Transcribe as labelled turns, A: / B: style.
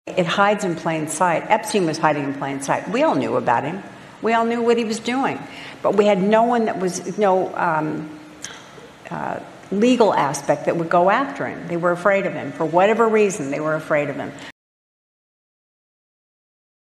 A: It hides in plain sight. Epstein was hiding in plain sight. We all knew about him. We all knew what he was doing. But we had no one that was, legal aspect that would go after him. They were afraid of him. For whatever reason, they were afraid of him.